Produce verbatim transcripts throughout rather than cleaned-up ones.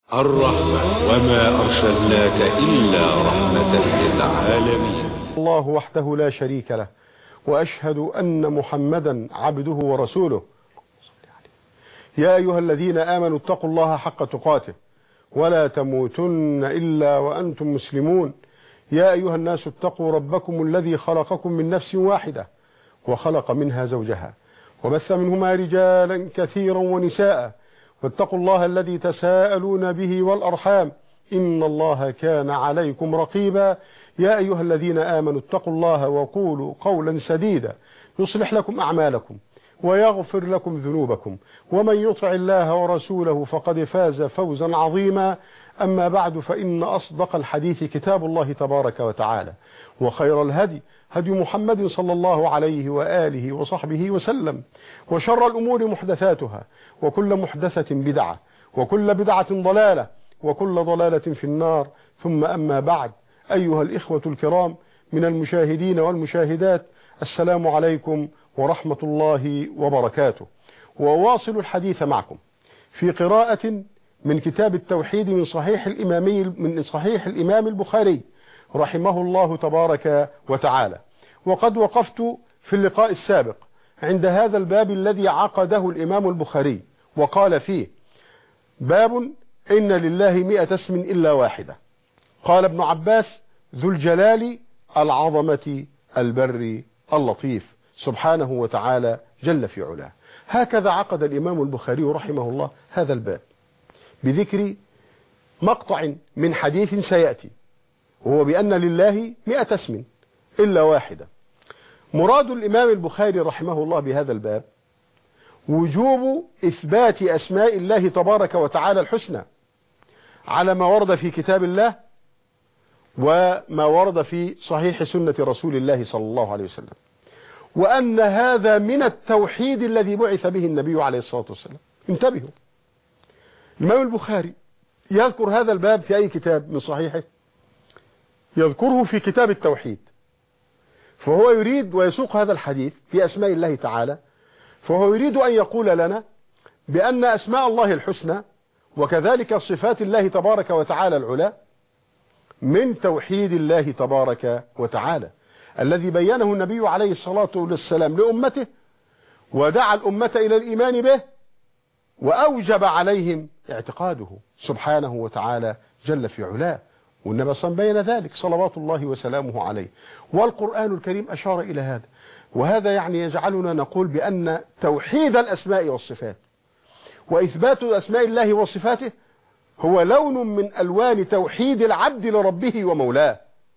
الرحمة وما أرسلناك إلا رحمة للعالمين. الله وحده لا شريك له، وأشهد أن محمدا عبده ورسوله. يا أيها الذين آمنوا اتقوا الله حق تقاته ولا تموتن إلا وأنتم مسلمون. يا أيها الناس اتقوا ربكم الذي خلقكم من نفس واحدة وخلق منها زوجها وبث منهما رجالا كثيرا ونساء، واتقوا الله الذي تساءلون به والأرحام إن الله كان عليكم رقيبا. يا أيها الذين آمنوا اتقوا الله وقولوا قولا سديدا يصلح لكم أعمالكم ويغفر لكم ذنوبكم، ومن يطع الله ورسوله فقد فاز فوزا عظيما. أما بعد، فإن أصدق الحديث كتاب الله تبارك وتعالى، وخير الهدي هدي محمد صلى الله عليه وآله وصحبه وسلم، وشر الأمور محدثاتها، وكل محدثة بدعة، وكل بدعة ضلالة، وكل ضلالة في النار. ثم أما بعد، أيها الإخوة الكرام من المشاهدين والمشاهدات، السلام عليكم ورحمة الله وبركاته. وواصل الحديث معكم في قراءة من كتاب التوحيد من صحيح الإمامي من صحيح الإمام البخاري رحمه الله تبارك وتعالى. وقد وقفت في اللقاء السابق عند هذا الباب الذي عقده الإمام البخاري، وقال فيه: باب إن لله مئة اسم إلا واحدة. قال ابن عباس: ذو الجلال العظمة البر اللطيف سبحانه وتعالى جل في علاه. هكذا عقد الإمام البخاري رحمه الله هذا الباب بذكر مقطع من حديث سيأتي، وهو بأن لله مئة اسم إلا واحدة. مراد الإمام البخاري رحمه الله بهذا الباب وجوب إثبات أسماء الله تبارك وتعالى الحسنى على ما ورد في كتاب الله وما ورد في صحيح سنة رسول الله صلى الله عليه وسلم، وأن هذا من التوحيد الذي بعث به النبي عليه الصلاة والسلام. انتبهوا، الإمام البخاري يذكر هذا الباب في أي كتاب من صحيحه؟ يذكره في كتاب التوحيد. فهو يريد ويسوق هذا الحديث في أسماء الله تعالى، فهو يريد أن يقول لنا بأن أسماء الله الحسنى وكذلك صفات الله تبارك وتعالى العلى من توحيد الله تبارك وتعالى الذي بينه النبي عليه الصلاة والسلام لأمته، ودعا الأمة إلى الإيمان به، وأوجب عليهم اعتقاده سبحانه وتعالى جل في علاه. والنبي صلى الله عليه وسلم بين ذلك صلوات الله وسلامه عليه، والقرآن الكريم أشار إلى هذا. وهذا يعني يجعلنا نقول بأن توحيد الأسماء والصفات وإثبات أسماء الله وصفاته هو لون من ألوان توحيد العبد لربه ومولاه.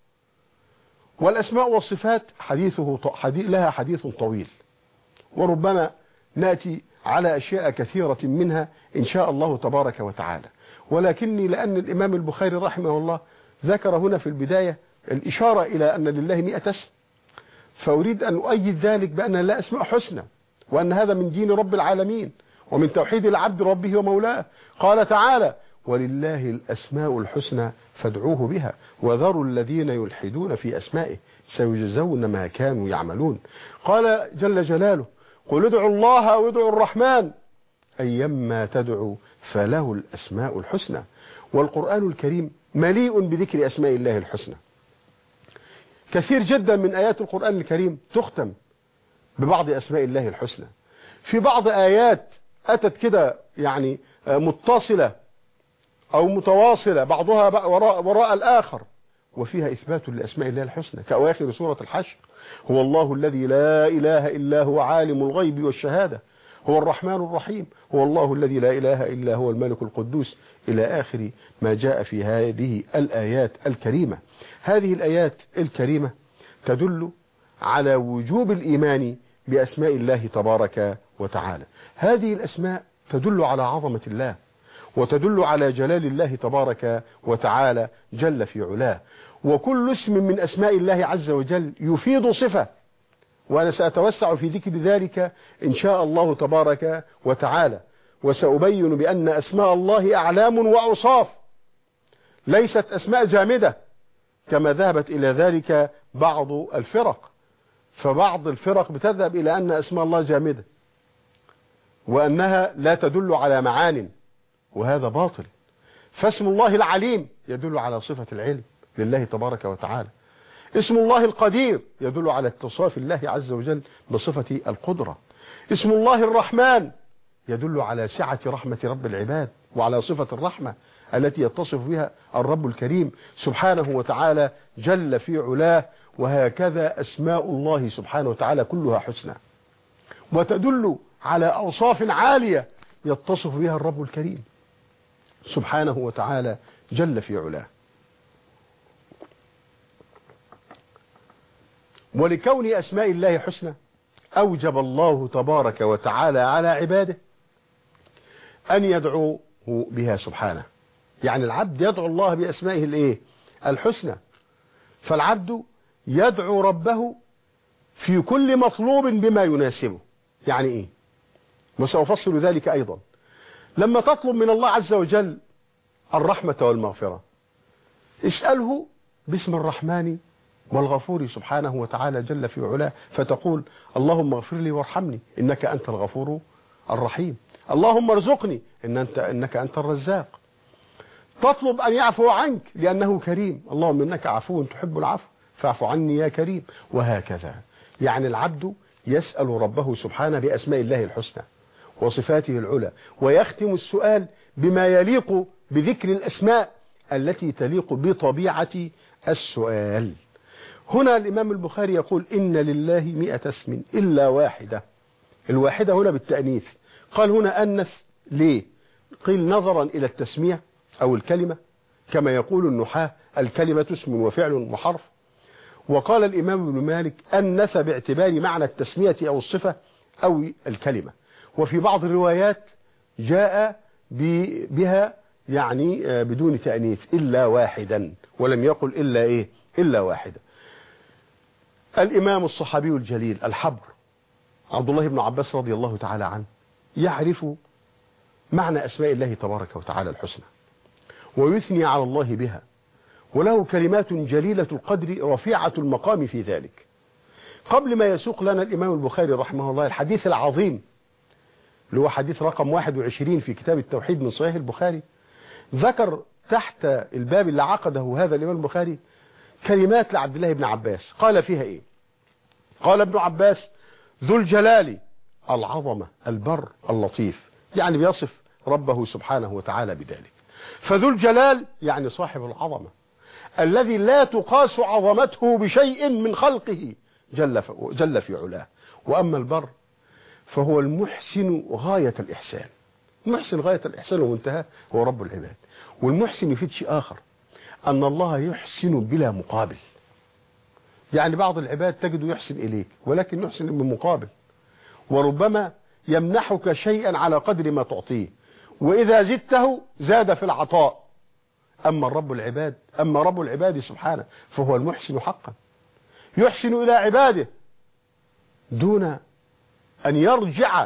والأسماء والصفات حديثه حديث لها حديث طويل، وربما نأتي على أشياء كثيرة منها إن شاء الله تبارك وتعالى. ولكني لأن الإمام البخاري رحمه الله ذكر هنا في البداية الإشارة إلى أن لله مئة اسم، فأريد أن أؤيد ذلك بأن لا أسماء حسنى، وأن هذا من دين رب العالمين ومن توحيد العبد ربه ومولاه. قال تعالى: ولله الأسماء الحسنى فادعوه بها وذروا الذين يلحدون في أسمائه سيجزون ما كانوا يعملون. قال جل جلاله: قل ادعوا الله أو ادعوا الرحمن أيما تدعوا فله الأسماء الحسنى. والقرآن الكريم مليء بذكر أسماء الله الحسنى. كثير جدا من آيات القرآن الكريم تختم ببعض أسماء الله الحسنى. في بعض آيات أتت كده يعني متصلة أو متواصلة، بعضها وراء, وراء الآخر، وفيها إثبات لأسماء الله الحسنى، كأواخر سورة الحشر: هو الله الذي لا إله إلا هو عالم الغيب والشهادة هو الرحمن الرحيم هو الله الذي لا إله إلا هو الملك القدوس، إلى آخر ما جاء في هذه الآيات الكريمة. هذه الآيات الكريمة تدل على وجوب الإيمان بأسماء الله تبارك وتعالى. هذه الأسماء تدل على عظمة الله، وتدل على جلال الله تبارك وتعالى جل في علاه. وكل اسم من أسماء الله عز وجل يفيد صفة، وأنا سأتوسع في ذكر ذلك إن شاء الله تبارك وتعالى، وسأبين بأن أسماء الله أعلام وأوصاف، ليست أسماء جامدة كما ذهبت إلى ذلك بعض الفرق. فبعض الفرق بتذهب إلى أن أسماء الله جامدة وأنها لا تدل على معان، وهذا باطل. فاسم الله العليم يدل على صفة العلم لله تبارك وتعالى. اسم الله القدير يدل على اتصاف الله عز وجل بصفة القدرة. اسم الله الرحمن يدل على سعة رحمة رب العباد وعلى صفة الرحمة التي يتصف بها الرب الكريم سبحانه وتعالى جل في علاه. وهكذا أسماء الله سبحانه وتعالى كلها حسنى وتدل على أوصاف عالية يتصف بها الرب الكريم سبحانه وتعالى جل في علاه. ولكون أسماء الله حسنى أوجب الله تبارك وتعالى على عباده أن يدعوه بها سبحانه. يعني العبد يدعو الله بأسمائه الإيه؟ الحسنى. فالعبد يدعو ربه في كل مطلوب بما يناسبه. يعني إيه؟ وسأفصل ذلك أيضا. لما تطلب من الله عز وجل الرحمة والمغفرة اسأله باسم الرحمن والغفور سبحانه وتعالى جل في علاه، فتقول اللهم اغفر لي وارحمني إنك أنت الغفور الرحيم. اللهم ارزقني إن أنت إنك أنت الرزاق. تطلب أن يعفو عنك لأنه كريم، اللهم إنك عفو تحب العفو فاعف عني يا كريم. وهكذا يعني العبد يسأل ربه سبحانه بأسماء الله الحسنى وصفاته العلى، ويختم السؤال بما يليق بذكر الأسماء التي تليق بطبيعة السؤال. هنا الإمام البخاري يقول إن لله مئة اسم إلا واحدة. الواحدة هنا بالتأنيث. قال هنا أنث ليه؟ قيل نظرا إلى التسمية أو الكلمة كما يقول النحاة الكلمة اسم وفعل وحرف. وقال الإمام ابن مالك أنث باعتبار معنى التسمية أو الصفة أو الكلمة. وفي بعض الروايات جاء بها يعني بدون تأنيث إلا واحدا، ولم يقل إلا إيه؟ إلا واحدة. الإمام الصحابي الجليل الحبر عبد الله بن عباس رضي الله تعالى عنه يعرف معنى أسماء الله تبارك وتعالى الحسنى ويثني على الله بها، وله كلمات جليلة القدر رفيعة المقام في ذلك. قبل ما يسوق لنا الإمام البخاري رحمه الله الحديث العظيم اللي هو حديث رقم واحد وعشرين في كتاب التوحيد من صحيح البخاري، ذكر تحت الباب اللي عقده هذا الإمام البخاري كلمات لعبد الله بن عباس. قال فيها إيه؟ قال ابن عباس ذو الجلال العظمة البر اللطيف، يعني بيصف ربه سبحانه وتعالى بذلك. فذو الجلال يعني صاحب العظمة الذي لا تقاس عظمته بشيء من خلقه جل, جل في علاه. وأما البر فهو المحسن غاية الإحسان. المحسن غاية الإحسان ومنتهى هو رب العباد. والمحسن يفيد شيء آخر، أن الله يحسن بلا مقابل. يعني بعض العباد تجد يحسن إليك ولكن يحسن بمقابل، وربما يمنحك شيئا على قدر ما تعطيه، وإذا زدته زاد في العطاء. أما الرب العباد أما رب العباد سبحانه فهو المحسن حقا، يحسن إلى عباده دون أن يرجع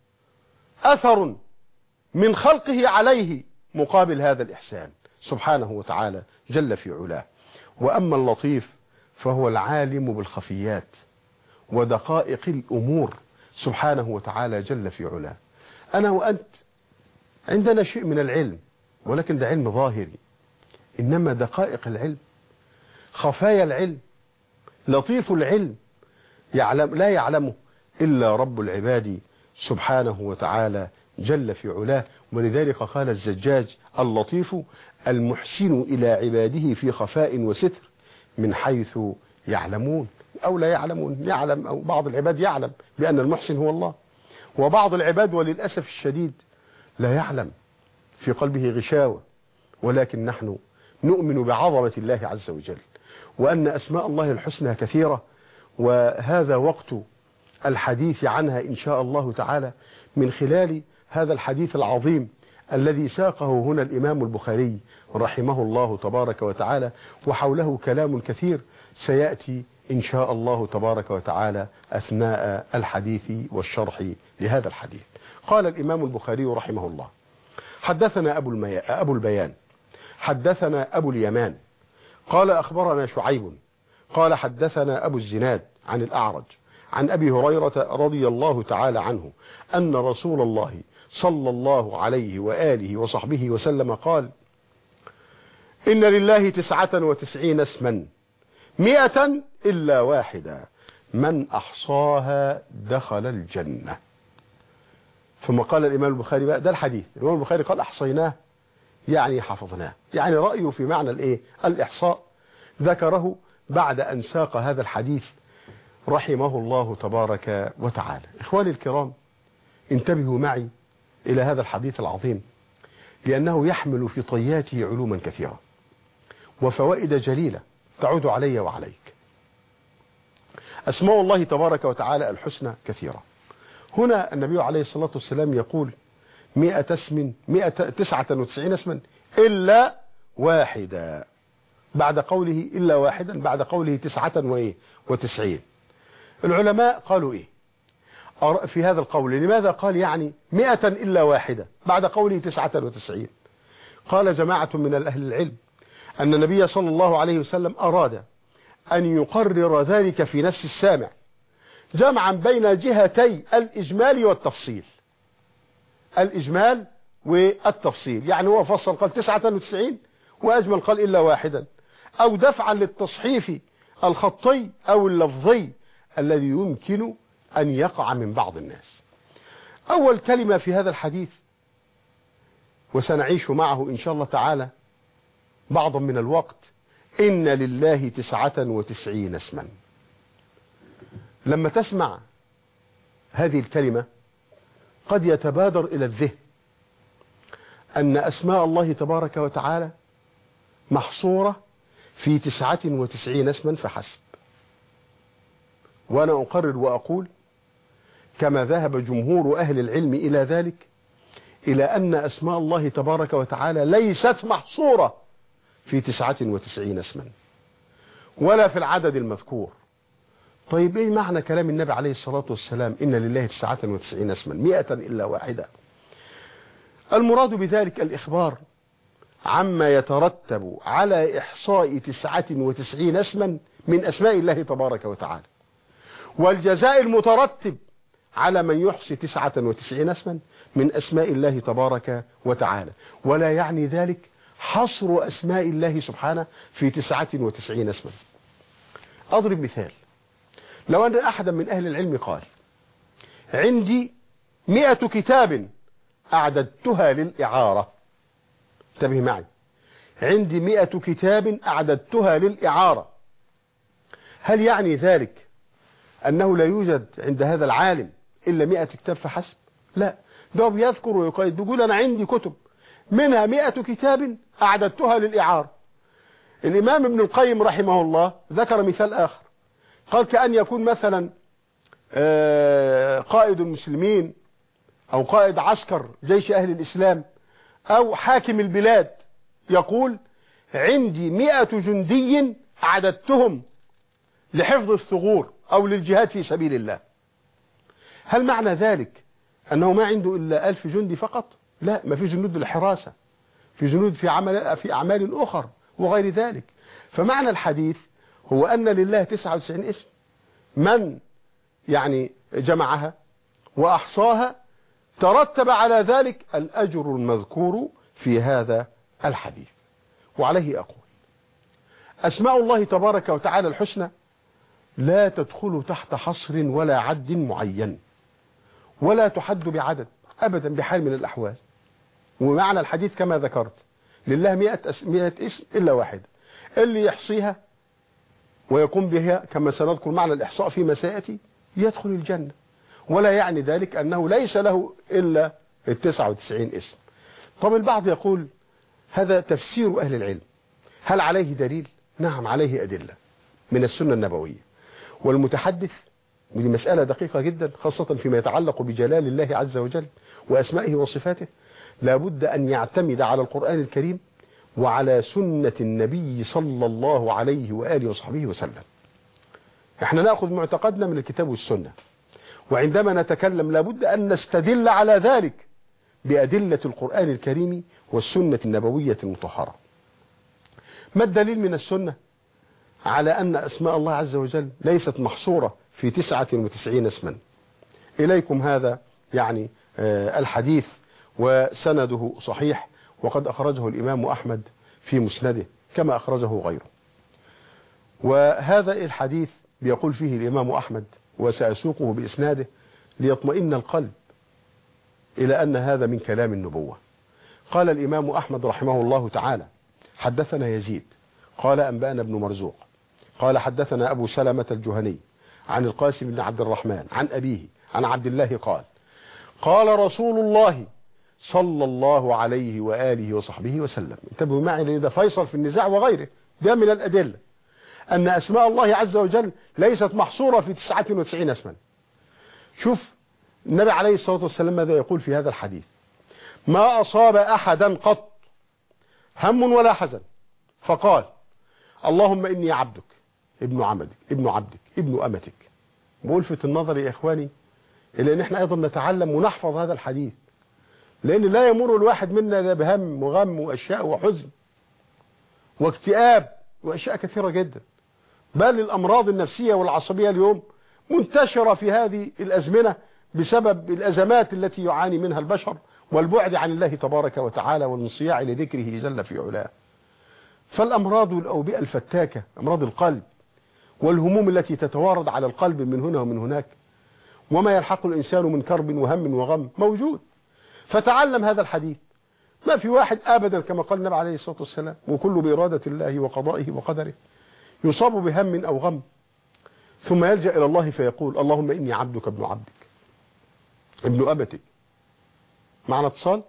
أثر من خلقه عليه مقابل هذا الإحسان سبحانه وتعالى جل في علاه. وأما اللطيف فهو العالم بالخفيات ودقائق الأمور سبحانه وتعالى جل في علاه. أنا وأنت عندنا شيء من العلم ولكن ده علم ظاهري، إنما دقائق العلم خفايا العلم لطيف العلم يعلم لا يعلمه إلا رب العباد سبحانه وتعالى جل في علاه. ولذلك قال الزجاج اللطيف المحسن إلى عباده في خفاء وستر من حيث يعلمون أو لا يعلمون. يعلم أو بعض العباد يعلم بأن المحسن هو الله، وبعض العباد وللأسف الشديد لا يعلم في قلبه غشاوة. ولكن نحن نؤمن بعظمة الله عز وجل وأن أسماء الله الحسنى كثيرة، وهذا وقت الحديث عنها إن شاء الله تعالى من خلال هذا الحديث العظيم الذي ساقه هنا الإمام البخاري رحمه الله تبارك وتعالى، وحوله كلام كثير سيأتي إن شاء الله تبارك وتعالى أثناء الحديث والشرح لهذا الحديث. قال الإمام البخاري رحمه الله حدثنا أبو, أبو البيان حدثنا أبو اليمان قال أخبرنا شعيب قال حدثنا أبو الزناد عن الأعرج عن أبي هريرة رضي الله تعالى عنه أن رسول الله صلى الله عليه وآله وصحبه وسلم قال إن لله تسعة وتسعين اسما مئة إلا واحدة من أحصاها دخل الجنة. ثم قال الإمام البخاري بقى ده الحديث، الإمام البخاري قال أحصيناه يعني حفظناه، يعني رأيه في معنى الإيه؟ الإحصاء ذكره بعد أن ساق هذا الحديث رحمه الله تبارك وتعالى. إخواني الكرام، انتبهوا معي إلى هذا الحديث العظيم، لأنه يحمل في طياته علوما كثيرة وفوائد جليلة تعود علي وعليك. أسماء الله تبارك وتعالى الحسنى كثيرة. هنا النبي عليه الصلاة والسلام يقول مئة اسم مئة تسعة وتسعين اسما إلا واحدا، بعد قوله إلا واحدا بعد قوله تسعة وإيه وتسعين. العلماء قالوا إيه في هذا القول؟ لماذا قال يعني مئة إلا واحدة بعد قوله تسعة وتسعين؟ قال جماعة من الأهل العلم أن النبي صلى الله عليه وسلم أراد أن يقرر ذلك في نفس السامع جمعا بين جهتي الإجمال والتفصيل، الإجمال والتفصيل، يعني هو فصل قال تسعة وتسعين وأجمل قال إلا واحدا، أو دفعا للتصحيف الخطي أو اللفظي الذي يمكن أن يقع من بعض الناس. أول كلمة في هذا الحديث، وسنعيش معه إن شاء الله تعالى بعضا من الوقت، إن لله تسعة وتسعين اسما. لما تسمع هذه الكلمة قد يتبادر إلى الذهن أن أسماء الله تبارك وتعالى محصورة في تسعة وتسعين اسما فحسب. وأنا أقرر وأقول كما ذهب جمهور أهل العلم إلى ذلك، إلى أن أسماء الله تبارك وتعالى ليست محصورة في تسعة وتسعين اسما ولا في العدد المذكور. طيب إيه معنى كلام النبي عليه الصلاة والسلام إن لله تسعة وتسعين اسما مئة إلا واحدة؟ المراد بذلك الإخبار عما يترتب على إحصاء تسعة وتسعين اسما من أسماء الله تبارك وتعالى، والجزاء المترتب على من يحصي تسعة وتسعين اسما من أسماء الله تبارك وتعالى. ولا يعني ذلك حصر أسماء الله سبحانه في تسعة وتسعين اسما. أضرب مثال، لو أن أحدا من أهل العلم قال عندي مئة كتاب أعددتها للإعارة، انتبه معي، عندي مئة كتاب أعددتها للإعارة، هل يعني ذلك أنه لا يوجد عند هذا العالم إلا مئة كتاب فحسب؟ لا، ده بيذكر ويقيد، بيقول أنا عندي كتب منها مئة كتاب أعددتها للإعارة. الإمام ابن القيم رحمه الله ذكر مثال آخر، قال كأن يكون مثلا قائد المسلمين أو قائد عسكر جيش أهل الإسلام أو حاكم البلاد يقول عندي مئة جندي أعددتهم لحفظ الثغور أو للجهاد في سبيل الله. هل معنى ذلك أنه ما عنده إلا ألف جندي فقط؟ لا، ما في جنود للحراسة، في جنود في عمل في أعمال أخر وغير ذلك. فمعنى الحديث هو أن لله تسعة وتسعين اسم، من يعني جمعها وأحصاها ترتب على ذلك الأجر المذكور في هذا الحديث. وعليه أقول أسماء الله تبارك وتعالى الحسنى لا تدخل تحت حصر ولا عد معين، ولا تحد بعدد أبدا بحال من الأحوال. ومعنى الحديث كما ذكرت لله مئة اسم إلا واحد، اللي يحصيها ويقوم بها كما سنذكر معنى الإحصاء فيما سيأتي يدخل الجنة. ولا يعني ذلك أنه ليس له إلا التسعة وتسعين اسم. طب البعض يقول هذا تفسير أهل العلم، هل عليه دليل؟ نعم عليه أدلة من السنة النبوية. والمتحدث، ودي مسألة دقيقة جدا خاصة فيما يتعلق بجلال الله عز وجل وأسمائه وصفاته، لابد أن يعتمد على القرآن الكريم وعلى سنة النبي صلى الله عليه وآله وصحبه وسلم. احنا نأخذ معتقدنا من الكتاب والسنة، وعندما نتكلم لابد أن نستدل على ذلك بأدلة القرآن الكريم والسنة النبوية المطهرة. ما الدليل من السنة على أن أسماء الله عز وجل ليست محصورة في تسعة وتسعين اسما؟ إليكم هذا يعني الحديث وسنده صحيح، وقد أخرجه الإمام أحمد في مسنده كما أخرجه غيره. وهذا الحديث بيقول فيه الإمام أحمد، وسأسوقه بإسناده ليطمئن القلب إلى أن هذا من كلام النبوة. قال الإمام أحمد رحمه الله تعالى: حدثنا يزيد قال أنبأنا ابن مرزوق قال حدثنا أبو سلمة الجهني عن القاسم بن عبد الرحمن عن أبيه عن عبد الله قال: قال رسول الله صلى الله عليه وآله وصحبه وسلم. انتبهوا معي لأن ده فيصل في النزاع وغيره، ده من الأدلة أن أسماء الله عز وجل ليست محصورة في تسعة وتسعين اسما. شوف النبي عليه الصلاة والسلام ماذا يقول في هذا الحديث: ما أصاب أحدا قط هم ولا حزن فقال اللهم إني عبدك ابن عبدك ابن عبدك ابن أمتك. بألفت النظر يا إخواني إلى أن احنا أيضا نتعلم ونحفظ هذا الحديث، لأن لا يمر الواحد منا بهم وغم وأشياء وحزن واكتئاب وأشياء كثيرة جدا، بل الأمراض النفسية والعصبية اليوم منتشرة في هذه الأزمنة بسبب الأزمات التي يعاني منها البشر والبعد عن الله تبارك وتعالى والانصياع لذكره جل في علاه. فالأمراض والأوبئة الفتاكة، أمراض القلب والهموم التي تتوارد على القلب من هنا ومن هناك، وما يلحق الإنسان من كرب وهم وغم موجود. فتعلم هذا الحديث، ما في واحد أبدا كما قال النبي عليه الصلاة والسلام وكل بإرادة الله وقضائه وقدره يصاب بهم أو غم ثم يلجأ إلى الله فيقول اللهم إني عبدك ابن عبدك ابن أمتك. معنا اتصال؟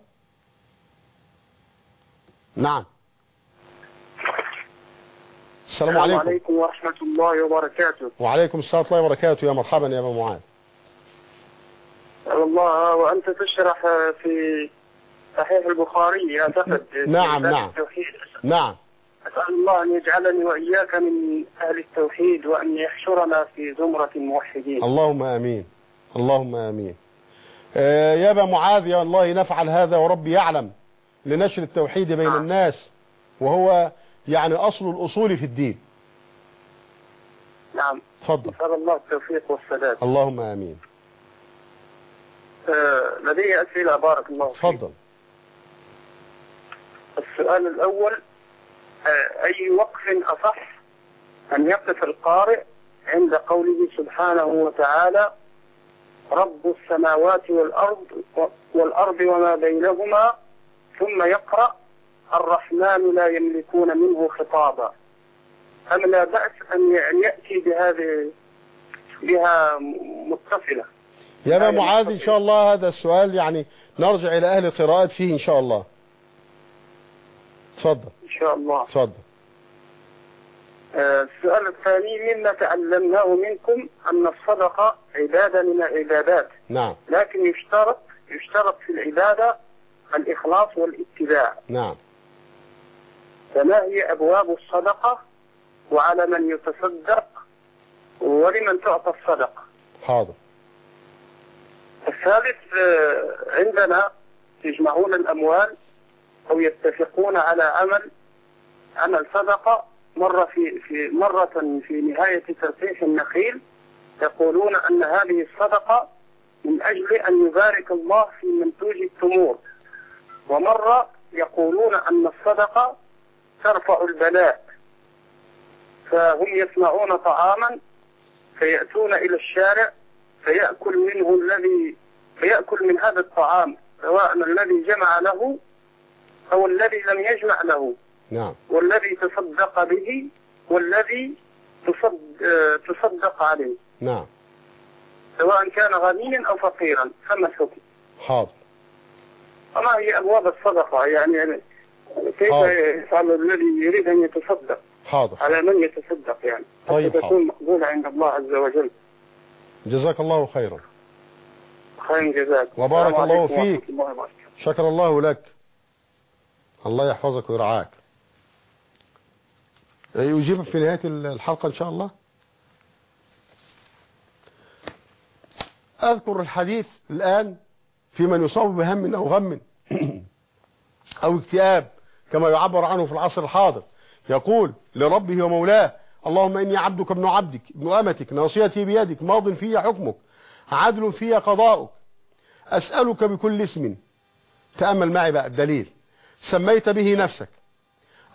نعم. السلام عليكم. السلام عليكم ورحمة الله وبركاته. وعليكم السلام ورحمة الله وبركاته. يا مرحبا يا أبا معاذ. والله وأنت تشرح في صحيح البخاري أعتقد. نعم نعم التوحيد. نعم. أسأل الله أن يجعلني وإياك من أهل التوحيد وأن يحشرنا في زمرة الموحدين. اللهم آمين اللهم آمين. آه يا أبا معاذ، يا الله نفعل هذا وربي يعلم لنشر التوحيد بين نعم. الناس، وهو يعني أصل الأصول في الدين. نعم. تفضل. نسأل الله التوفيق والسداد. اللهم آمين. آه لدي أسئلة بارك الله فيك. تفضل. السؤال الأول: آه أي وقف أصح أن يقف القارئ عند قوله سبحانه وتعالى رب السماوات والأرض والأرض وما بينهما، ثم يقرأ الرحمن لا يملكون منه خطابا؟ أم لا بأس أن يأتي بهذه بها متصلة؟ يا أبا معاذ إن شاء الله هذا السؤال يعني نرجع إلى أهل القراءات فيه إن شاء الله. تفضل. إن شاء الله. تفضل. آه السؤال الثاني: مما تعلمناه منكم أن الصدقة عبادة من العبادات. نعم. لكن يشترط يشترط في العبادة الإخلاص والاتباع. نعم. فما هي أبواب الصدقة، وعلى من يتصدق، ولمن تعطى الصدقة؟ حاضر. الثالث: عندنا يجمعون الأموال أو يتفقون على عمل عمل صدقة مرة في في مرة في نهاية تلقيح النخيل، يقولون أن هذه الصدقة من أجل أن يبارك الله في منتوج التمور، ومرة يقولون أن الصدقة ترفع البلاء. فهم يصنعون طعاما فيأتون إلى الشارع فيأكل منه الذي فيأكل من هذا الطعام، سواء الذي جمع له أو الذي لم يجمع له. نعم. والذي تصدق به والذي تصد... تصدق عليه. نعم. سواء كان غنيا أو فقيرا، فما الحكم؟ حاضر. وما هي أبواب الصدقة؟ يعني كيف يفعل الذي يريد أن يتصدق؟ حاضر. على من يتصدق يعني؟ طيب. حتى تكون مقبولة عند الله عز وجل. جزاك الله خيرا. خير جزاك. وبارك الله فيك. شكر الله لك. الله يحفظك ويرعاك. يجيبك في نهاية الحلقة إن شاء الله. أذكر الحديث الآن في من يصاب بهم أو غم أو اكتئاب كما يعبر عنه في العصر الحاضر، يقول لربه ومولاه اللهم إني عبدك ابن عبدك ابن أمتك ناصيتي بيدك ماض في حكمك عدل في قضاؤك أسألك بكل اسم، تأمل معي بقى الدليل، سميت به نفسك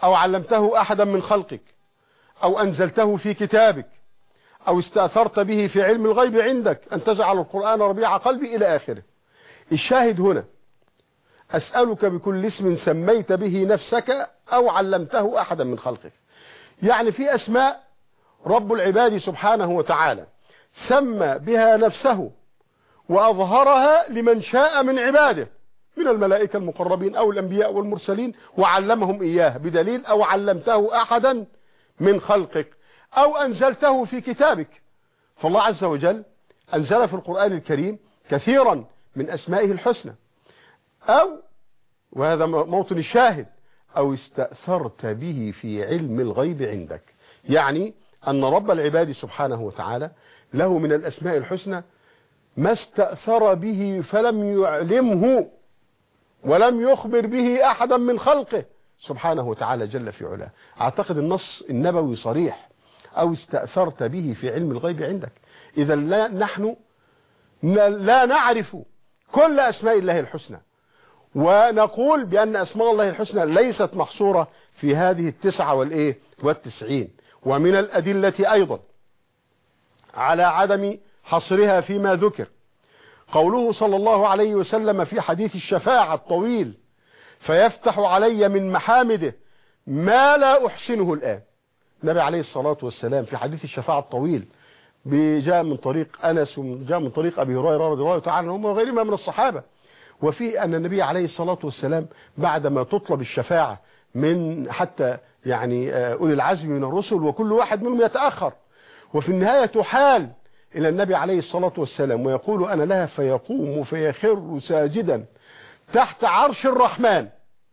أو علمته أحدا من خلقك، أو أنزلته في كتابك، أو استأثرت به في علم الغيب عندك أن تجعل القرآن ربيع قلبي إلى آخره. الشاهد هنا أسألك بكل اسم سميت به نفسك أو علمته أحدا من خلقك. يعني في أسماء رب العباد سبحانه وتعالى سمى بها نفسه وأظهرها لمن شاء من عباده من الملائكة المقربين أو الأنبياء والمرسلين وعلمهم إياه، بدليل أو علمته أحدا من خلقك أو أنزلته في كتابك. فالله عز وجل أنزل في القرآن الكريم كثيرا من أسمائه الحسنى، أو وهذا موطن الشاهد أو استأثرت به في علم الغيب عندك، يعني أن رب العباد سبحانه وتعالى له من الأسماء الحسنى ما استأثر به فلم يعلمه ولم يخبر به أحدا من خلقه سبحانه وتعالى جل في علاه. أعتقد النص النبوي صريح، أو استأثرت به في علم الغيب عندك. إذا لا نحن لا نعرف كل أسماء الله الحسنى، ونقول بأن أسماء الله الحسنى ليست محصورة في هذه التسعة والإيه والتسعين. ومن الأدلة أيضا على عدم حصرها فيما ذكر قوله صلى الله عليه وسلم في حديث الشفاعة الطويل: فيفتح علي من محامده ما لا أحسنه الآن. النبي عليه الصلاة والسلام في حديث الشفاعة الطويل جاء من طريق أنس وجاء من طريق أبي هريرة رضي الله تعالى عنهم وغيرهما من الصحابة، وفي أن النبي عليه الصلاة والسلام بعدما تطلب الشفاعة من حتى يعني أولي العزم من الرسل وكل واحد منهم يتأخر، وفي النهاية تحال إلى النبي عليه الصلاة والسلام ويقول أنا لها، فيقوم فيخر ساجدا تحت عرش الرحمن.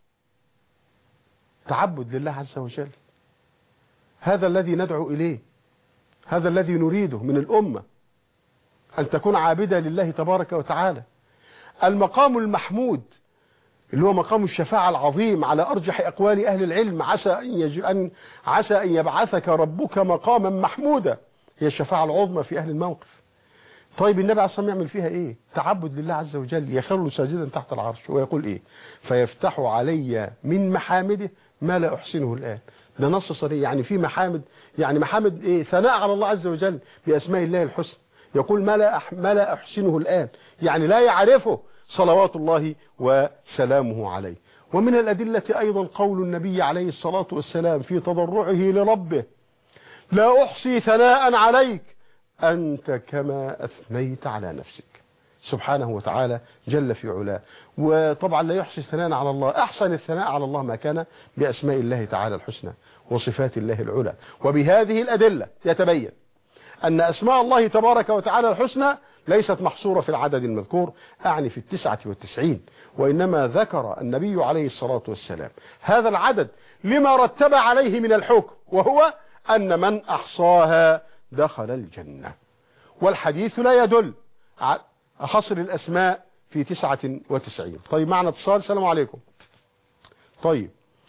تعبد لله عز وجل، هذا الذي ندعو إليه، هذا الذي نريده من الأمة، أن تكون عابدة لله تبارك وتعالى. المقام المحمود اللي هو مقام الشفاعة العظيم على أرجح أقوال أهل العلم، عسى أن, يج... أن... عسى أن يبعثك ربك مقاما محمودا، هي الشفاعة العظمى في أهل الموقف. طيب النبي عليه الصلاة والسلام يعمل فيها إيه؟ تعبد لله عز وجل، يخر ساجدا تحت العرش ويقول إيه؟ فيفتح علي من محامده ما لا أحسنه الآن. ده نص صريح، يعني في محامد، يعني محامد إيه؟ ثناء على الله عز وجل بأسماء الله الحسنى. يقول ما لا أح... ما لا أحسنه الآن، يعني لا يعرفه صلوات الله وسلامه عليه. ومن الأدلة أيضا قول النبي عليه الصلاة والسلام في تضرعه لربه: لا أحصي ثناء عليك أنت كما أثنيت على نفسك، سبحانه وتعالى جل في علاه. وطبعا لا يحصي ثناء على الله، أحسن الثناء على الله ما كان بأسماء الله تعالى الحسنى وصفات الله العلى. وبهذه الأدلة يتبين أن أسماء الله تبارك وتعالى الحسنى ليست محصورة في العدد المذكور، أعني في التسعة والتسعين، وإنما ذكر النبي عليه الصلاة والسلام هذا العدد لما رتب عليه من الحكم، وهو أن من أحصاها دخل الجنة. والحديث لا يدل على حصر الأسماء في تسعة وتسعين. طيب معنا اتصال، السلام عليكم. طيب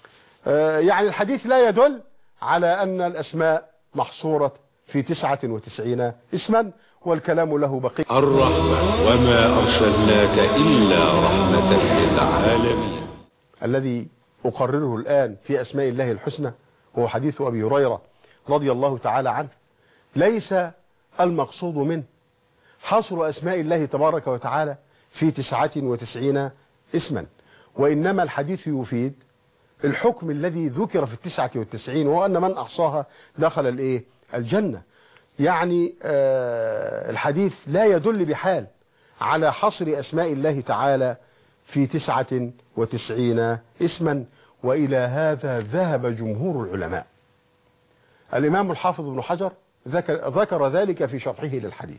آه يعني الحديث لا يدل على أن الأسماء محصورة في تسعة وتسعين اسما، والكلام له بقية. الرحمة وما أرسلناك إلا رحمة للعالمين. الذي أقرره الآن في أسماء الله الحسنى هو حديث أبي هريرة رضي الله تعالى عنه. ليس المقصود منه حصر أسماء الله تبارك وتعالى في تسعة وتسعين اسما، وإنما الحديث يفيد الحكم الذي ذكر في التسعة والتسعين، وهو أن من أحصاها دخل الإيه؟ الجنة. يعني آه الحديث لا يدل بحال على حصر أسماء الله تعالى في تسعة وتسعين اسما، وإلى هذا ذهب جمهور العلماء. الإمام الحافظ ابن حجر ذكر, ذكر ذلك في شرحه للحديث.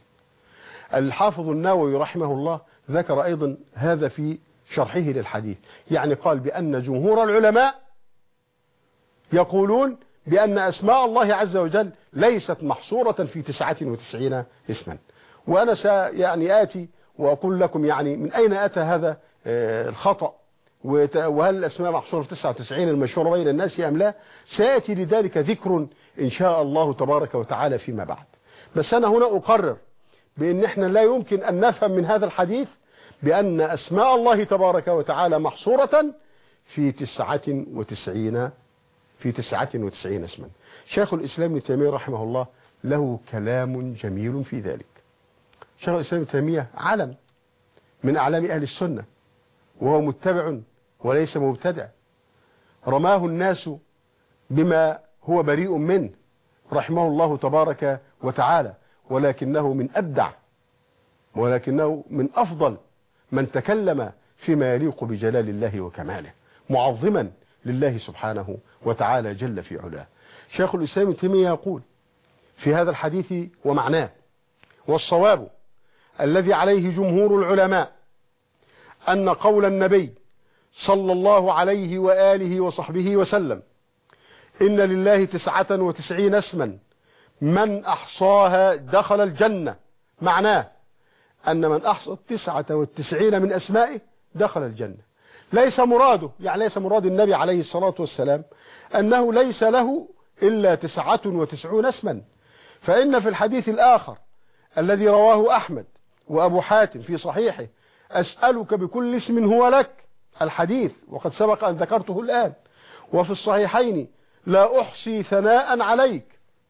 الحافظ النووي رحمه الله ذكر أيضا هذا في شرحه للحديث، يعني قال بأن جمهور العلماء يقولون بأن أسماء الله عز وجل ليست محصورة في تسعة وتسعين اسما. وأنا سيعني آتي وأقول لكم يعني من أين أتى هذا الخطأ، وهل الأسماء محصورة في تسعة وتسعين المشهورة بين الناس أم لا. سيأتي لذلك ذكر إن شاء الله تبارك وتعالى فيما بعد. بس أنا هنا أقرر بأن احنا لا يمكن أن نفهم من هذا الحديث بأن أسماء الله تبارك وتعالى محصورة في تسعة وتسعين في تسعة وتسعين اسما. شيخ الإسلام ابن تيمية رحمه الله له كلام جميل في ذلك. شيخ الإسلام ابن تيمية علم من أعلام أهل السنة، وهو متبع وليس مبتدع، رماه الناس بما هو بريء منه رحمه الله تبارك وتعالى، ولكنه من أبدع ولكنه من أفضل من تكلم فيما يليق بجلال الله وكماله، معظما لله سبحانه وتعالى جل في علاه. شيخ الإسلام ابن تيمية يقول في هذا الحديث ومعناه: والصواب الذي عليه جمهور العلماء أن قول النبي صلى الله عليه وآله وصحبه وسلم: إن لله تسعة وتسعين اسما من أحصاها دخل الجنة، معناه أن من أحصى التسعة والتسعين من أسمائه دخل الجنة. ليس مراده، يعني ليس مراد النبي عليه الصلاة والسلام أنه ليس له إلا تسعة وتسعون اسما، فإن في الحديث الآخر الذي رواه أحمد وأبو حاتم في صحيحه: أسألك بكل اسم هو لك، الحديث وقد سبق أن ذكرته الآن. وفي الصحيحين: لا أحصي ثناء عليك،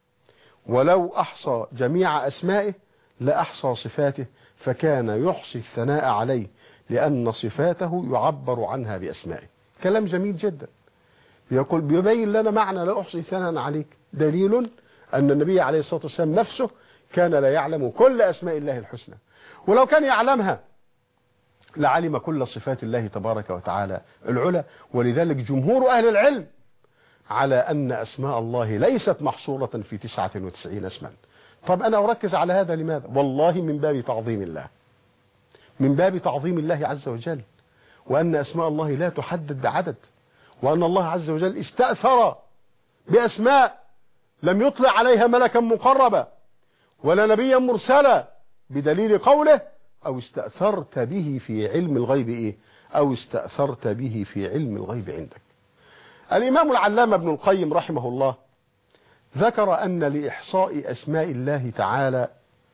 ولو أحصى جميع أسمائه لأحصى صفاته، فكان يحصي الثناء عليه لأن صفاته يعبر عنها بأسمائه. كلام جميل جدا، يقول بيبين لنا معنى لا أحصي ثناء عليك، دليل أن النبي عليه الصلاة والسلام نفسه كان لا يعلم كل أسماء الله الحسنى، ولو كان يعلمها لعلم كل صفات الله تبارك وتعالى العلى. ولذلك جمهور أهل العلم على أن أسماء الله ليست محصورة في تسعة وتسعين اسما. طب أنا أركز على هذا لماذا؟ والله من باب تعظيم الله، من باب تعظيم الله عز وجل، وأن أسماء الله لا تحدد بعدد، وأن الله عز وجل استأثر بأسماء لم يطلع عليها ملكا مقربا ولا نبيا مرسلا، بدليل قوله: أو استأثرت به في علم الغيب إيه؟ أو استأثرت به في علم الغيب عندك. الإمام العلامة ابن القيم رحمه الله ذكر أن لإحصاء أسماء الله تعالى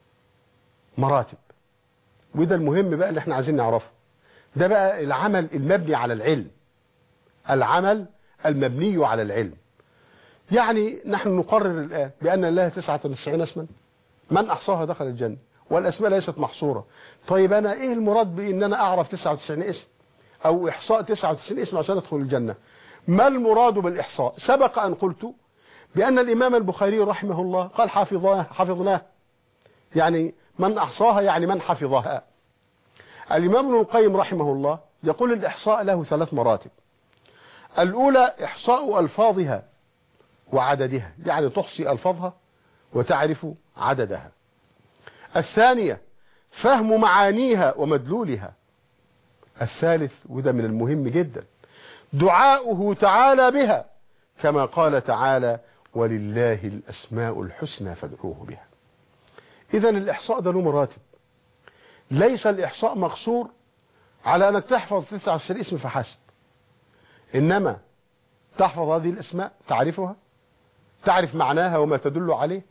مراتب، وده المهم بقى اللي احنا عايزين نعرفه. ده بقى العمل المبني على العلم، العمل المبني على العلم. يعني نحن نقرر الآن بأن الله تسعة وتسعين اسما من أحصاها دخل الجنة، والأسماء ليست محصورة. طيب أنا إيه المراد بأن أنا أعرف تسعة وتسعين اسم أو إحصاء تسعة وتسعين اسم عشان أدخل الجنة؟ ما المراد بالإحصاء؟ سبق أن قلت بأن الإمام البخاري رحمه الله قال حفظناه حفظناه يعني من أحصاها يعني من حفظها. الإمام ابن القيم رحمه الله يقول الإحصاء له ثلاث مراتب. الأولى إحصاء ألفاظها وعددها، يعني تحصي ألفاظها وتعرف عددها. الثانية فهم معانيها ومدلولها. الثالث وده من المهم جدا دعاؤه تعالى بها، كما قال تعالى: ولله الأسماء الحسنى فادعوه بها. إذن الإحصاء ده له مراتب. ليس الإحصاء مقصور على أنك تحفظ تسعة وتسعين اسم فحسب، إنما تحفظ هذه الأسماء، تعرفها، تعرف معناها وما تدل عليه،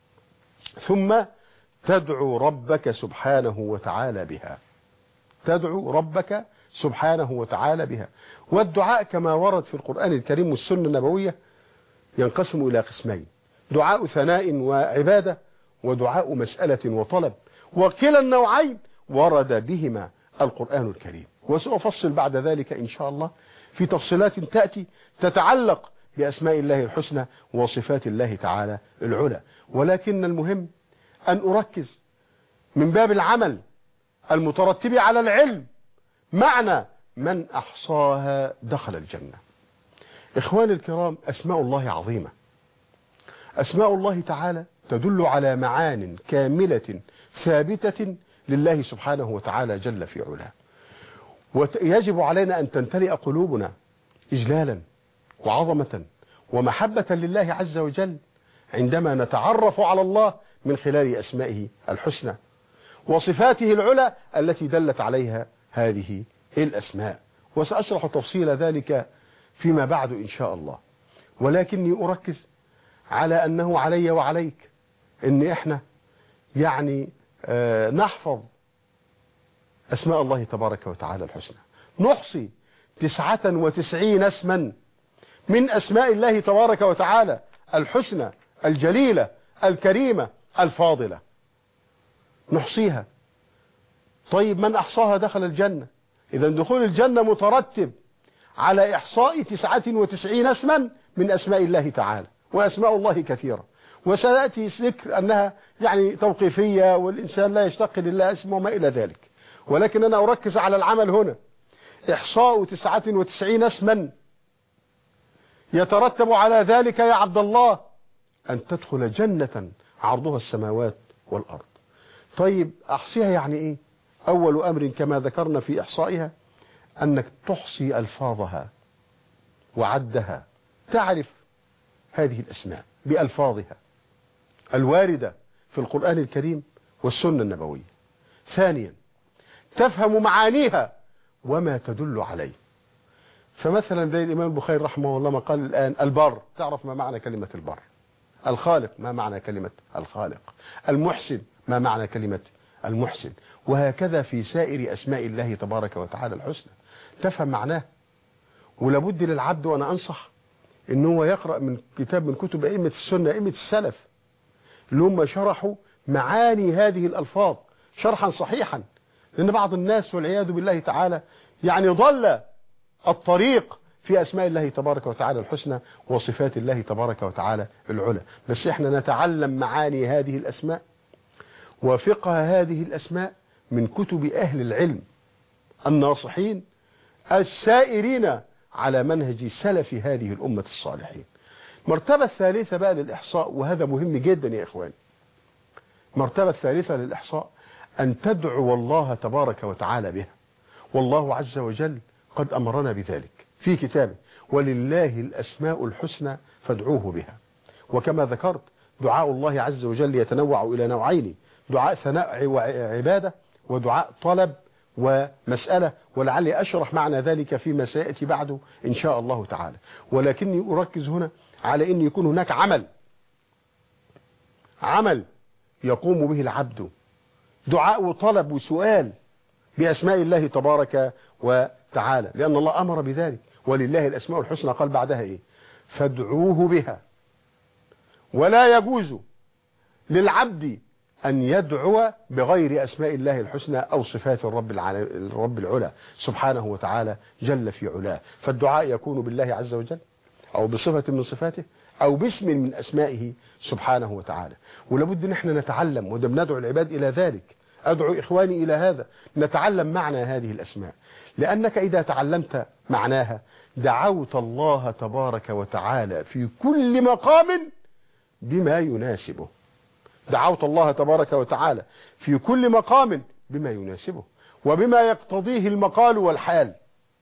ثم تدعو ربك سبحانه وتعالى بها، تدعو ربك سبحانه وتعالى بها. والدعاء كما ورد في القرآن الكريم والسنة النبوية ينقسم إلى قسمين: دعاء ثناء وعبادة، ودعاء مسألة وطلب، وكلا النوعين ورد بهما القرآن الكريم. وسأفصل بعد ذلك إن شاء الله في تفصيلات تأتي تتعلق بأسماء الله الحسنى وصفات الله تعالى العلى. ولكن المهم أن أركز من باب العمل المترتب على العلم معنى من أحصاها دخل الجنة. إخواني الكرام، أسماء الله عظيمة، أسماء الله تعالى تدل على معان كاملة ثابتة لله سبحانه وتعالى جل في علاه. ويجب علينا أن تمتلئ قلوبنا إجلالا وعظمة ومحبة لله عز وجل عندما نتعرف على الله من خلال أسمائه الحسنى وصفاته العلى التي دلت عليها هذه الأسماء. وسأشرح تفصيل ذلك فيما بعد إن شاء الله، ولكني أركز على أنه علي وعليك أن إحنا يعني آه نحفظ أسماء الله تبارك وتعالى الحسنى، نحصي تسعة وتسعين اسما من أسماء الله تبارك وتعالى الحسنى الجليلة الكريمة الفاضلة، نحصيها. طيب من أحصاها دخل الجنة. إذا دخول الجنة مترتب على إحصاء تسعة وتسعين اسما من أسماء الله تعالى، وأسماء الله كثيرة، وسيأتي ذكر أنها يعني توقيفية والإنسان لا يشتق لله اسم وما إلى ذلك، ولكن أنا أركز على العمل هنا. إحصاء تسعة وتسعين اسما يترتب على ذلك يا عبد الله أن تدخل جنة عرضها السماوات والأرض. طيب أحصيها يعني إيه؟ أول أمر كما ذكرنا في إحصائها أنك تحصي ألفاظها وعدها، تعرف هذه الأسماء بألفاظها الواردة في القرآن الكريم والسنة النبوية. ثانيا تفهم معانيها وما تدل عليه. فمثلا زي الإمام البخاري رحمه الله ما قال الآن البر، تعرف ما معنى كلمة البر. الخالق، ما معنى كلمة الخالق. المحسن، ما معنى كلمة المحسن. وهكذا في سائر أسماء الله تبارك وتعالى الحسنى تفهم معناه. ولابد للعبد، وأنا أنصح إن هو يقرأ من كتاب من كتب أئمة السنة أئمة السلف اللي هم شرحوا معاني هذه الألفاظ شرحا صحيحا، لأن بعض الناس والعياذ بالله تعالى يعني ضل الطريق في أسماء الله تبارك وتعالى الحسنى وصفات الله تبارك وتعالى العلى. بس احنا نتعلم معاني هذه الأسماء وفقه هذه الأسماء من كتب أهل العلم الناصحين السائرين على منهج سلف هذه الأمة الصالحين. مرتبة الثالثة بقى للإحصاء، وهذا مهم جدا يا إخواني. مرتبة الثالثة للإحصاء أن تدعو الله تبارك وتعالى بها، والله عز وجل قد أمرنا بذلك في كتابه: ولله الأسماء الحسنى فادعوه بها. وكما ذكرت دعاء الله عز وجل يتنوع إلى نوعين: دعاء ثناء وعبادة، ودعاء طلب ومسألة، ولعلي أشرح معنى ذلك فيما سيأتي بعده إن شاء الله تعالى. ولكني أركز هنا على أن يكون هناك عمل عمل يقوم به العبد، دعاء وطلب وسؤال بأسماء الله تبارك وتعالى، لأن الله أمر بذلك. ولله الأسماء الحسنى قال بعدها إيه؟ فادعوه بها. ولا يجوز للعبد أن يدعو بغير أسماء الله الحسنى أو صفات الرب الرب العلا سبحانه وتعالى جل في علاه. فالدعاء يكون بالله عز وجل أو بصفة من صفاته أو باسم من أسمائه سبحانه وتعالى. ولابد نحن نتعلم، وده بندعو العباد إلى ذلك، أدعو إخواني إلى هذا، نتعلم معنى هذه الأسماء، لأنك إذا تعلمت معناها دعوت الله تبارك وتعالى في كل مقام بما يناسبه. دعوت الله تبارك وتعالى في كل مقام بما يناسبه وبما يقتضيه المقال والحال.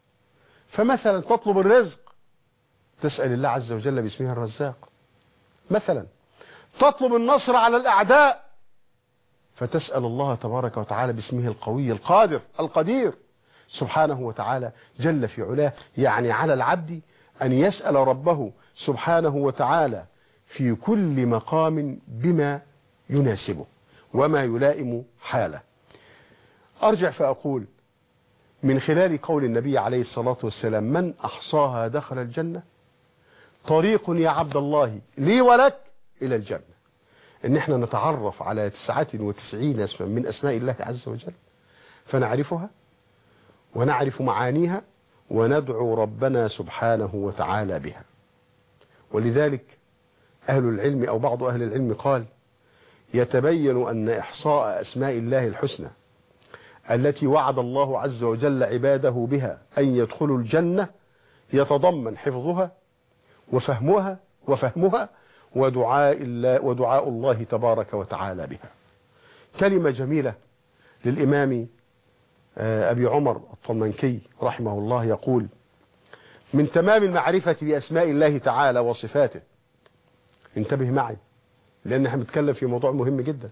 فمثلا تطلب الرزق تسأل الله عز وجل باسمه الرزاق. مثلا تطلب النصر على الأعداء فتسأل الله تبارك وتعالى باسمه القوي القادر القدير سبحانه وتعالى جل في علاه. يعني على العبد أن يسأل ربه سبحانه وتعالى في كل مقام بما يناسبه وما يلائم حاله. أرجع فأقول من خلال قول النبي عليه الصلاة والسلام: من أحصاها دخل الجنة. طريق يا عبد الله لي ولك إلى الجنة، إن احنا نتعرف على تسعة وتسعين اسما من أسماء الله عز وجل فنعرفها ونعرف معانيها وندعو ربنا سبحانه وتعالى بها. ولذلك أهل العلم أو بعض أهل العلم قال: يتبين أن إحصاء أسماء الله الحسنى التي وعد الله عز وجل عباده بها أن يدخلوا الجنة يتضمن حفظها وفهمها وفهمها ودعاء الله ودعاء الله تبارك وتعالى بها. كلمة جميلة للإمام أبي عمر الطلمنكي رحمه الله يقول: من تمام المعرفة بأسماء الله تعالى وصفاته. انتبه معي لأن احنا بنتكلم في موضوع مهم جدا،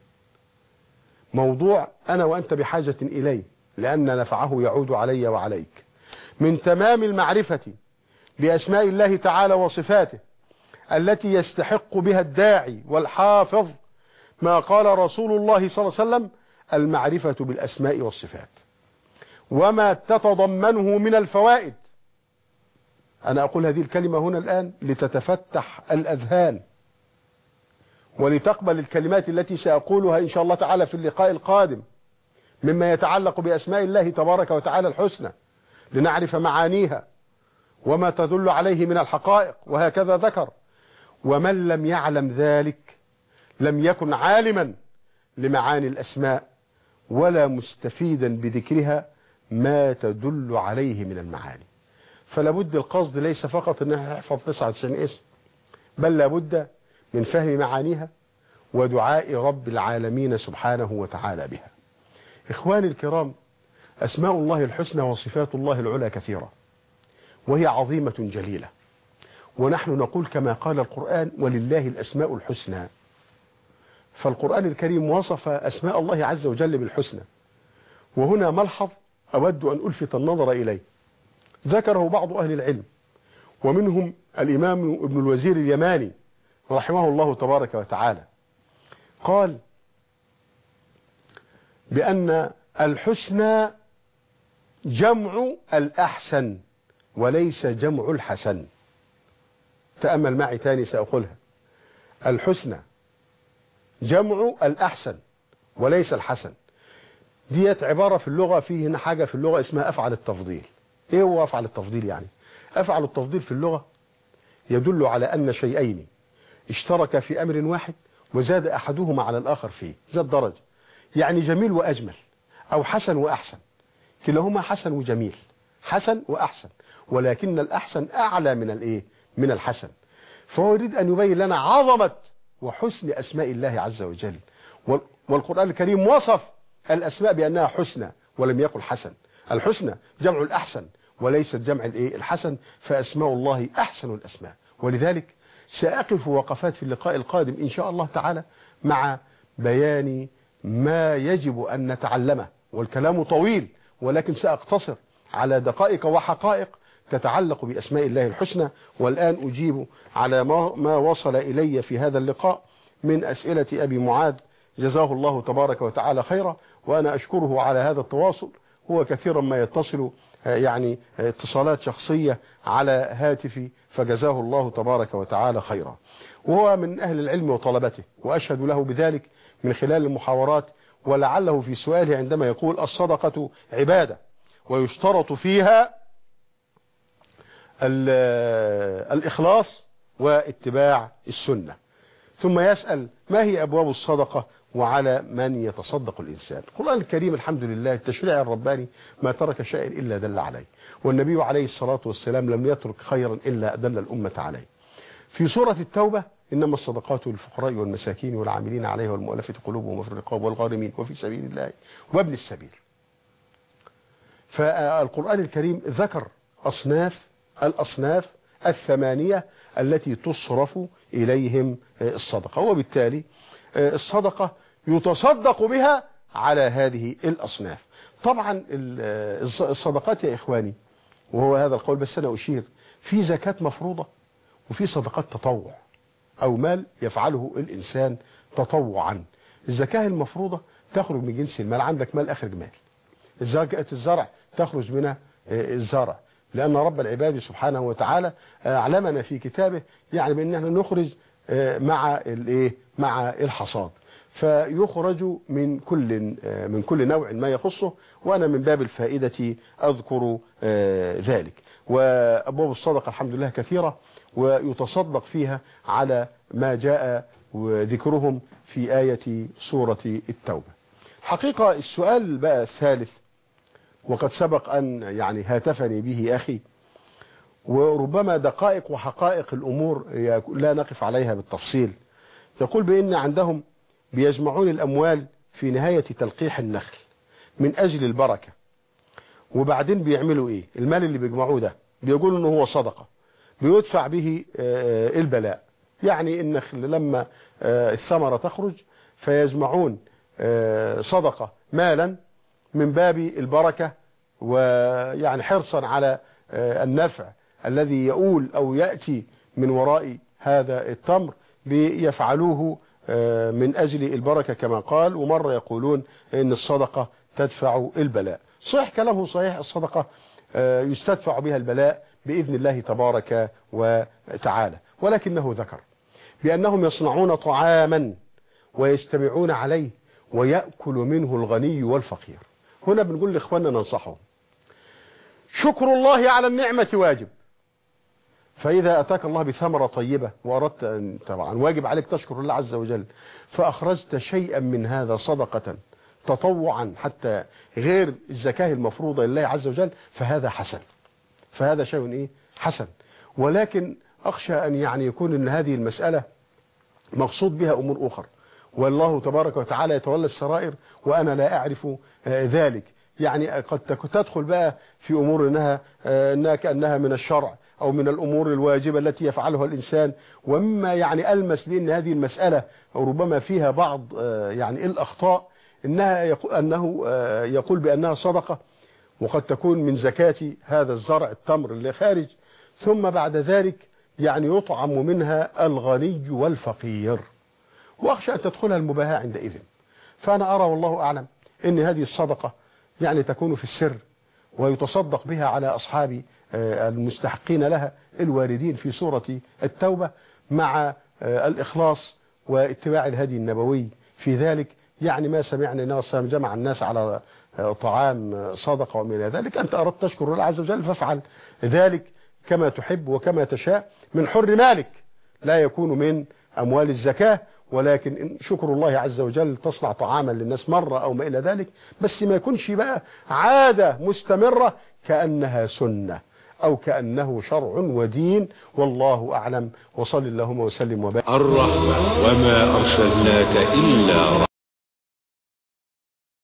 موضوع أنا وأنت بحاجة إليه لأن نفعه يعود علي وعليك. من تمام المعرفة بأسماء الله تعالى وصفاته التي يستحق بها الداعي والحافظ ما قال رسول الله صلى الله عليه وسلم: المعرفة بالأسماء والصفات وما تتضمنه من الفوائد أنا أقول هذه الكلمة هنا الآن لتتفتح الأذهان ولتقبل الكلمات التي سأقولها إن شاء الله تعالى في اللقاء القادم مما يتعلق بأسماء الله تبارك وتعالى الحسنى، لنعرف معانيها وما تدل عليه من الحقائق. وهكذا ذكر: ومن لم يعلم ذلك لم يكن عالما لمعاني الأسماء ولا مستفيدا بذكرها ما تدل عليه من المعاني. فلا بد القصد ليس فقط أن نحفظ تسعة وتسعين اسم، بل لا بد من فهم معانيها ودعاء رب العالمين سبحانه وتعالى بها. إخواني الكرام، أسماء الله الحسنى وصفات الله العلى كثيرة، وهي عظيمة جليلة، ونحن نقول كما قال القرآن: ولله الأسماء الحسنى. فالقرآن الكريم وصف أسماء الله عز وجل بالحسنى. وهنا ملحظ أود أن ألفت النظر إليه، ذكره بعض أهل العلم ومنهم الإمام ابن الوزير اليماني رحمه الله تبارك وتعالى، قال بأن الحسنى جمع الأحسن وليس جمع الحسن. تأمل معي تاني سأقولها: الحسنى جمع الأحسن وليس الحسن. ديت عبارة في اللغة، فيه هنا حاجة في اللغة اسمها أفعل التفضيل. إيه هو أفعل التفضيل؟ يعني أفعل التفضيل في اللغة يدل على أن شيئين اشترك في أمر واحد وزاد أحدهما على الآخر فيه، زاد درجة. يعني جميل وأجمل، أو حسن وأحسن، كلاهما حسن وجميل، حسن وأحسن، ولكن الأحسن أعلى من الإيه؟ من الحسن. فهو يريد أن يبين لنا عظمة وحسن أسماء الله عز وجل. والقرآن الكريم وصف الأسماء بأنها حسنى ولم يقل حسن. الحسنى جمع الأحسن وليست جمع الإيه؟ الحسن. فأسماء الله أحسن الأسماء. ولذلك سأقف وقفات في اللقاء القادم إن شاء الله تعالى مع بيان ما يجب أن نتعلمه، والكلام طويل، ولكن سأقتصر على دقائق وحقائق تتعلق بأسماء الله الحسنى. والآن أجيب على ما, ما وصل إلي في هذا اللقاء من أسئلة أبي معاذ جزاه الله تبارك وتعالى خيرا، وأنا أشكره على هذا التواصل. هو كثيرا ما يتصل يعني اتصالات شخصية على هاتفي، فجزاه الله تبارك وتعالى خيرا. وهو من أهل العلم وطلبته، وأشهد له بذلك من خلال المحاورات. ولعله في سؤاله عندما يقول: الصدقة عبادة ويشترط فيها الإخلاص واتباع السنة، ثم يسأل: ما هي أبواب الصدقة وعلى من يتصدق الإنسان؟ القرآن الكريم الحمد لله التشريع الرباني ما ترك شيئا إلا دل عليه، والنبي عليه الصلاة والسلام لم يترك خيرا إلا دل الأمة عليه. في سورة التوبة: إنما الصدقات للفقراء والمساكين والعاملين عليها والمؤلفة قلوبهم وفي الرقاب والغارمين وفي سبيل الله وابن السبيل. فالقرآن الكريم ذكر أصناف الأصناف الثمانية التي تصرف إليهم الصدقة، وبالتالي الصدقة يتصدق بها على هذه الأصناف. طبعا الصدقات يا إخواني، وهو هذا القول بس أنا أشير، في زكاة مفروضة وفي صدقات تطوع أو مال يفعله الإنسان تطوعا. الزكاة المفروضة تخرج من جنس المال، عندك مال أخرج مال. زكاة الزرع تخرج من الزرع، لأن رب العباد سبحانه وتعالى أعلمنا في كتابه يعني بأننا نخرج مع الايه مع الحصاد، فيخرج من كل من كل نوع ما يخصه. وأنا من باب الفائدة أذكر ذلك. وأبواب الصدقة الحمد لله كثيرة، ويتصدق فيها على ما جاء ذكرهم في آية سورة التوبة. حقيقة السؤال بقى الثالث، وقد سبق أن يعني هاتفني به أخي، وربما دقائق وحقائق الأمور لا نقف عليها بالتفصيل. يقول بأن عندهم بيجمعون الأموال في نهاية تلقيح النخل من أجل البركة، وبعدين بيعملوا إيه؟ المال اللي بيجمعوه ده بيقولوا أنه هو صدقة بيدفع به البلاء. يعني النخل لما الثمرة تخرج فيجمعون صدقة مالا من باب البركة، ويعني حرصا على النفع الذي يؤول أو يأتي من وراء هذا التمر، بيفعلوه من أجل البركة كما قال. ومرة يقولون إن الصدقة تدفع البلاء. صحيح كلامه صحيح، الصدقة يستدفع بها البلاء بإذن الله تبارك وتعالى. ولكنه ذكر بأنهم يصنعون طعاما ويجتمعون عليه ويأكل منه الغني والفقير. هنا بنقول لإخواننا ننصحهم، شكر الله على النعمة واجب، فإذا أتاك الله بثمرة طيبة وأردت أن طبعا واجب عليك تشكر الله عز وجل، فأخرجت شيئا من هذا صدقة تطوعا حتى غير الزكاة المفروضة لله عز وجل، فهذا حسن، فهذا شيء إيه حسن. ولكن أخشى أن يعني يكون أن هذه المسألة مقصود بها أمور أخرى، والله تبارك وتعالى يتولى السرائر وأنا لا أعرف ذلك. يعني قد تدخل بقى في أمور إنها, إنها كأنها من الشرع أو من الأمور الواجبة التي يفعلها الإنسان، ومما يعني ألمس لأن هذه المسألة ربما فيها بعض يعني الأخطاء، إنها يقول أنه يقول بأنها صدقة وقد تكون من زكاة هذا الزرع التمر اللي خارج، ثم بعد ذلك يعني يطعم منها الغني والفقير، وأخشى أن تدخلها المباهاة عندئذ. فأنا أرى والله أعلم أن هذه الصدقة يعني تكون في السر ويتصدق بها على أصحاب المستحقين لها الواردين في سورة التوبة، مع الإخلاص واتباع الهدي النبوي في ذلك. يعني ما سمعنا أنه جمع الناس على طعام صدقة ومن ذلك، أنت أردت تشكر الله عز وجل فافعل ذلك كما تحب وكما تشاء من حر مالك، لا يكون من أموال الزكاة، ولكن شكر الله عز وجل تصنع طعاما للناس مرة أو ما إلى ذلك، بس ما يكونش بقى عادة مستمرة كأنها سنة أو كأنه شرع ودين، والله أعلم. وصل اللهم وسلم وبارك. الرحمة وما أرسلناك إلا رحمة.